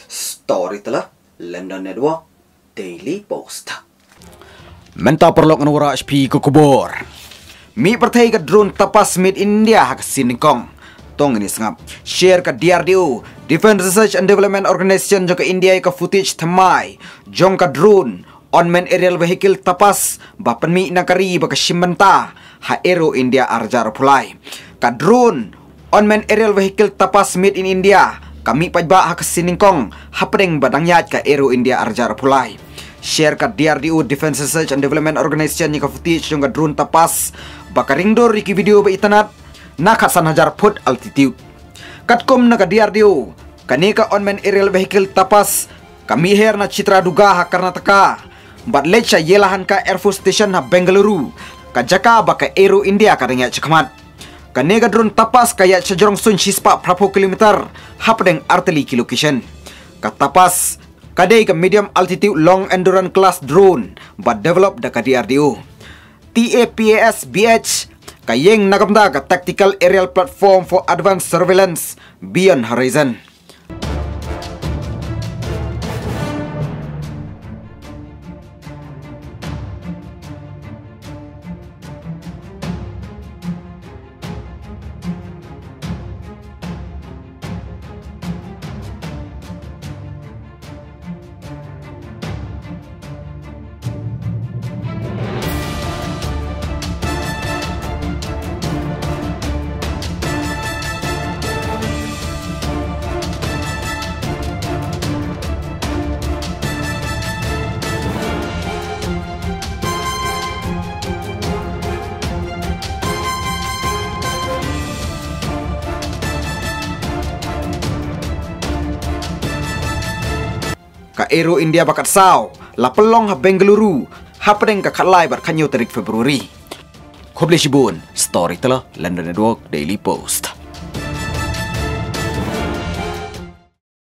Storyteller London Network Daily Post. Menta perlok nura HP kukubor. Mi pertai ke drone tapas made India hak Siningkong. Tong ini sengap share ke DRDO Defense Research and Development Organization jong ke India ke footage temai jong ke drone unmanned aerial vehicle tapas bapan mi nakari baka shimmenta ha Aero India arjar pulai. Ka drone unmanned aerial vehicle tapas made in India kami pajba hak Siningkong hapeng badang yat ka Aero India arjar pulai. Share ka DRDO Defense Research and Development Organization ni ka footage jong ka drone tapas baka ringdor iki video ba itanat nakat 1,000 foot altitude. Katkom na ka DRDO kanika unmanned aerial vehicle tapas kami her na Citra Duga ha Karnataka bat lecha yelahan ka Air Force Station ha Bengaluru ka jaka baka Aero India ka dengya chakmat kanika drone tapas kaya sejorong sun sispa prapo kilometer hapdeng artillery location ka tapas kadai ka medium altitude long endurance class drone but develop da ka DRDO TAPAS BH kayeng nagamda ka tactical aerial platform for advanced surveillance beyond horizon. Ka Aero India bakat saw la pelong ha Bengaluru hapeng ka khalai bar kanyo tarik Februari. Khoble Shibun, Storyteller London Network Daily Post.